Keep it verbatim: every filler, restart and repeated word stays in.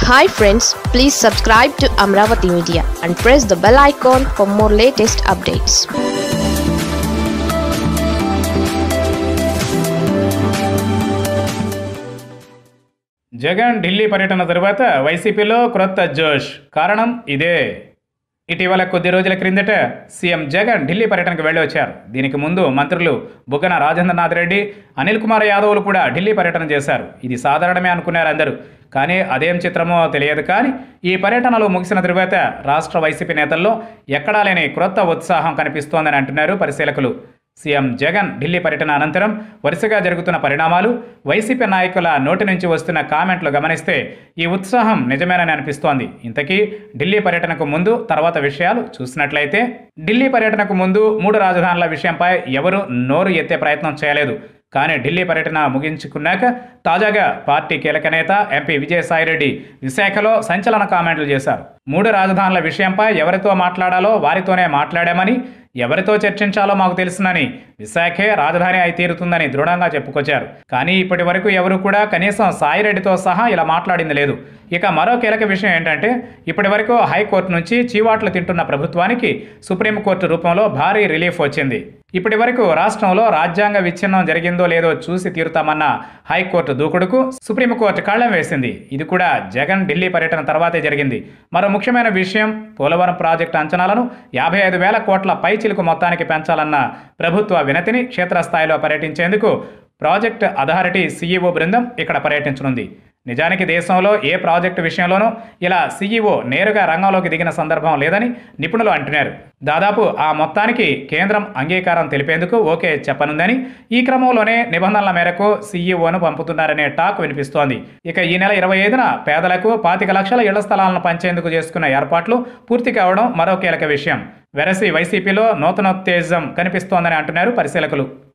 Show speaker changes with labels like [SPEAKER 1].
[SPEAKER 1] Hi friends, please subscribe to Amravati Media and press the bell icon for more latest updates.
[SPEAKER 2] Jagan Delhi పర్యటన తరువాత వైసీపీలో క్రొత్త జోష్. కారణం ఇదే. ఇటీవల కొద్ది రోజుల క్రిందట సీఎం జగన్ ఢిల్లీ పర్యటనకు వెళ్ళి వచ్చారు. దీనికి ముందు మంత్రులు బుగ్గన రాజేంద్రనాథ్ రెడ్డి, అనిల్ కుమార్ యాదవ్లు కూడా ఢిల్లీ పర్యటన చేశారు. ఇది సాధారణమే అనుకున్నారు అందరూ. కానీ అదేం చిత్రమో తెలియదు. కానీ ఈ పర్యటనలు ముగిసిన తరువాత రాష్ట్ర వైసీపీ నేతల్లో ఎక్కడా లేని క్రొత్త ఉత్సాహం కనిపిస్తోందని అంటున్నారు పరిశీలకులు. సీఎం జగన్ ఢిల్లీ పర్యటన అనంతరం వరుసగా జరుగుతున్న పరిణామాలు, వైసీపీ నాయకుల నోటి నుంచి వస్తున్న కామెంట్లు గమనిస్తే ఈ ఉత్సాహం నిజమేనని అనిపిస్తోంది. ఇంతకీ ఢిల్లీ పర్యటనకు ముందు తర్వాత విషయాలు చూసినట్లయితే, ఢిల్లీ పర్యటనకు ముందు మూడు రాజధానుల విషయంపై ఎవరూ నోరు ఎత్తే ప్రయత్నం చేయలేదు. కానీ ఢిల్లీ పర్యటన ముగించుకున్నాక తాజాగా పార్టీ కీలక నేత ఎంపీ విజయసాయిరెడ్డి విశాఖలో సంచలన కామెంట్లు చేశారు. మూడు రాజధానుల విషయంపై ఎవరితో మాట్లాడాలో వారితోనే మాట్లాడామని, ఎవరితో చర్చించాలో మాకు తెలుసునని, విశాఖే రాజధాని అయి తీరుతుందని దృఢంగా చెప్పుకొచ్చారు. కానీ ఇప్పటి వరకు ఎవరు కూడా కనీసం సాయిరెడ్డితో సహా ఇలా మాట్లాడింది లేదు. ఇక మరో కీలక విషయం ఏంటంటే, ఇప్పటి వరకు హైకోర్టు నుంచి చీవాట్లు తింటున్న ప్రభుత్వానికి సుప్రీంకోర్టు రూపంలో భారీ రిలీఫ్ వచ్చింది. ఇప్పటి వరకు రాష్ట్రంలో రాజ్యాంగ విచ్ఛిన్నం జరిగిందో లేదో చూసి తీరుతామన్న హైకోర్టు దూకుడుకు సుప్రీంకోర్టు కళ్ళెం వేసింది. ఇది కూడా జగన్ ఢిల్లీ పర్యటన తర్వాతే జరిగింది. మరో ముఖ్యమైన విషయం, పోలవరం ప్రాజెక్టు అంచనాలను యాభై ఐదు వేల కోట్ల పైచిలుకు మొత్తానికి పెంచాలన్న ప్రభుత్వ వినతిని క్షేత్రస్థాయిలో పర్యటించేందుకు ప్రాజెక్ట్ అథారిటీ సీఈఓ బృందం ఇక్కడ పర్యటించనుంది. నిజానికి దేశంలో ఏ ప్రాజెక్టు విషయంలోనూ ఇలా సీఈఓ నేరుగా రంగంలోకి దిగిన సందర్భం లేదని నిపుణులు అంటున్నారు. దాదాపు ఆ మొత్తానికి కేంద్రం అంగీకారం తెలిపేందుకు ఓకే చెప్పనుందని, ఈ క్రమంలోనే నిబంధనల మేరకు సీఈఓను పంపుతున్నారనే టాక్ వినిపిస్తోంది. ఇక ఈ నెల ఇరవై ఐదున పేదలకు పాతిక లక్షల ఇళ్ల స్థలాలను పంచేందుకు చేసుకున్న ఏర్పాట్లు పూర్తి కావడం మరో కీలక విషయం. వెరసి వైసీపీలో నూతనోత్తేజం కనిపిస్తోందని అంటున్నారు పరిశీలకులు.